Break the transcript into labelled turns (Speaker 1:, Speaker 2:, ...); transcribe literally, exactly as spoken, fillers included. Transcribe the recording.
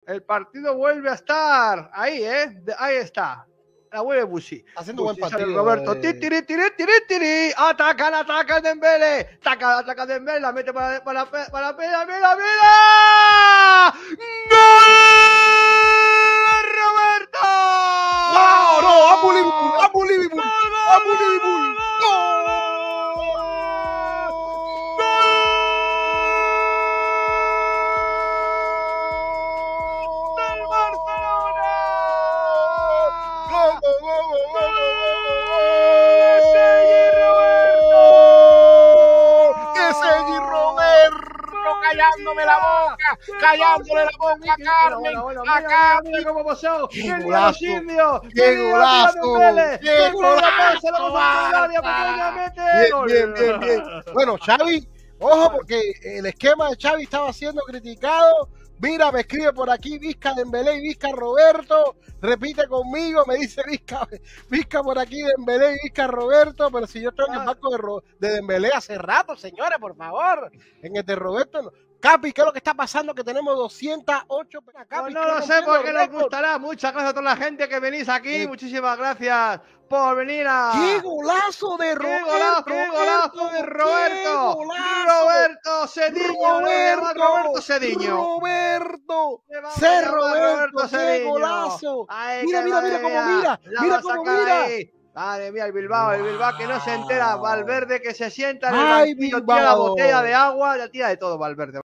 Speaker 1: El partido vuelve a estar ahí, ¿eh? Ahí está. La vuelve Busi.
Speaker 2: Haciendo buen partido.
Speaker 1: Roberto.
Speaker 2: Eh.
Speaker 1: Tiri, tiri, tiri, tiri. Atacan, atacan Dembélé. Ataca, ataca Dembélé. La mete para para para para mira, mira, mira. ¡Gol! Roberto.
Speaker 2: ¡No, no! ¡Vamos Liverpool! ¡Vamos Liverpool! ¡Vamos Liverpool! Callándome la boca, callándole la boca a Carmen, a Carmen.
Speaker 1: Mira cómo pasó.
Speaker 2: ¡Qué golazo! ¡Qué
Speaker 1: golazo!
Speaker 2: ¡Qué golazo! Bien, bien, bien, bien. Bueno, Xavi, ojo, porque el esquema de Xavi estaba siendo criticado. Mira, me escribe por aquí Vizca Dembélé y Vizca Roberto. Repite conmigo, me dice Vizca, Vizca por aquí, Dembélé y Vizca Roberto. Pero si yo estoy en el banco de, Ro, de Dembélé hace rato, señores, por favor. En el de Roberto no. Capi, ¿qué es lo que está pasando? Que tenemos doscientas ocho.
Speaker 1: Capi, no, no lo sé porque les gustará. Muchas gracias a toda la gente que venís aquí. Sí. Muchísimas gracias por venir a...
Speaker 2: ¡Qué golazo de Roberto!
Speaker 1: ¡Qué golazo, qué golazo de Roberto!
Speaker 2: Golazo.
Speaker 1: ¡Roberto Cediño!
Speaker 2: ¡Roberto!
Speaker 1: ¡Roberto Cediño!
Speaker 2: ¡Roberto! ¡Ser Roberto! ¡Qué golazo!
Speaker 1: Ay,
Speaker 2: mira, mira, mira cómo mira. Mira cómo mira. Ahí.
Speaker 1: Madre mía, el Bilbao, el Bilbao que no se entera. Valverde que se sienta en el banquillo, tira la botella de agua, la tira de todo Valverde.